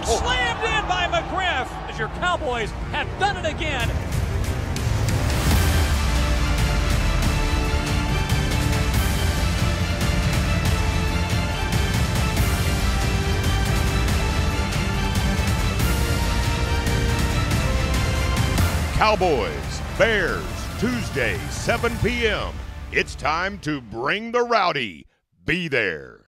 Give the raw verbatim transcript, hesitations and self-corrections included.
Oh, slammed in by McGriff as your Cowboys have done it again. Cowboys, Bears, Tuesday, seven p m It's time to bring the rowdy. Be there.